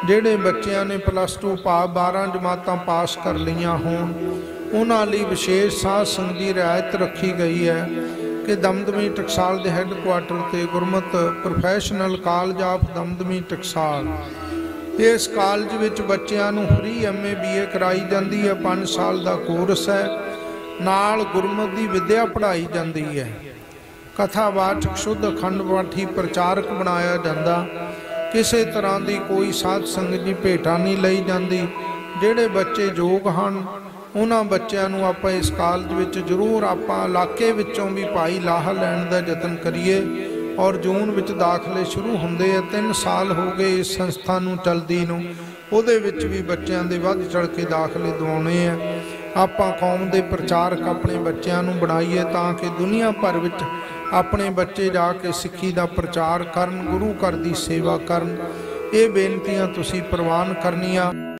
ਜਿਹੜੇ ਬੱਚਿਆਂ ਨੇ +2 ਭਾਵ 12 ਜਮਾਤਾਂ ਪਾਸ ਕਰ ਲਈਆਂ ਹੋਣ ਉਹਨਾਂ ਲਈ ਵਿਸ਼ੇਸ਼ ਸਾਧ ਸੰਗਤ ਦੀ ਰਿਆਇਤ ਰੱਖੀ ਗਈ ਹੈ ਕਿ ਦਮਦਮੀ ਟਕਸਾਲ ਦੇ ਹੈੱਡਕੁਆਟਰ ਤੇ Gurmat professional college of Damdami Taksal, ਇਸ ਕਾਲਜ ਵਿੱਚ ਬੱਚਿਆਂ ਨੂੰ ਫ੍ਰੀ MA BA ਕਰਾਈ ਜਾਂਦੀ ਹੈ। 5 ਸਾਲ ਦਾ ਕੋਰਸ ਹੈ, ਨਾਲ ਗੁਰਮਤ ਦੀ ਵਿਦਿਆ ਪੜ੍ਹਾਈ ਜਾਂਦੀ ਹੈ। ਕਥਾਵਾਚਕ ਸ਼ੁੱਧ ਅਖੰਡ ਪਾਠੀ ਪ੍ਰਚਾਰਕ ਬਣਾਇਆ ਜਾਂਦਾ। ਕਿਸੇ ਤਰ੍ਹਾਂ ਦੀ ਕੋਈ ਸਾਧ ਸੰਗਤ ਦੀ ਭੇਟਾ ਨਹੀਂ ਲਈ ਜਾਂਦੀ। ਜਿਹੜੇ ਬੱਚੇ ਯੋਗ ਹਨ ਉਹਨਾਂ ਬੱਚਿਆਂ ਨੂੰ ਆਪਾਂ ਇਸ ਕਾਲਜ ਵਿੱਚ ਜ਼ਰੂਰ ਆਪਾਂ ਇਲਾਕੇ ਵਿੱਚੋਂ ਵੀ ਭਾਈ ਲਾਹਾ ਲੈਣ ਦਾ ਯਤਨ ਕਰੀਏ। ਔਰ ਜੂਨ ਵਿੱਚ ਦਾਖਲੇ ਸ਼ੁਰੂ ਹੁੰਦੇ ਆ। 3 ਸਾਲ ਹੋ ਗਏ ਇਸ ਸੰਸਥਾ ਨੂੰ ਚਲਦੀ ਨੂੰ, ਉਹਦੇ ਵਿੱਚ ਵੀ ਬੱਚਿਆਂ ਦੇ ਵੱਧ ਚੜ੍ਹ ਕੇ ਦਾਖਲੇ ਦਿਵਾਉਣੇ ਆ। ਆਪਾਂ ਕੌਮ ਦੇ ਪ੍ਰਚਾਰਕ ਆਪਣੇ ਬੱਚਿਆਂ ਨੂੰ ਬਣਾਈਏ ਤਾਂ ਕਿ ਦੁਨੀਆ ਭਰ ਵਿੱਚ ਆਪਣੇ ਬੱਚੇ ਜਾ ਕੇ ਸਿੱਖੀ ਦਾ ਪ੍ਰਚਾਰ ਕਰਨ, ਗੁਰੂ ਘਰ ਦੀ ਸੇਵਾ ਕਰਨ। ਇਹ ਬੇਨਤੀਆਂ ਤੁਸੀਂ ਪ੍ਰਵਾਨ ਕਰਨੀਆਂ।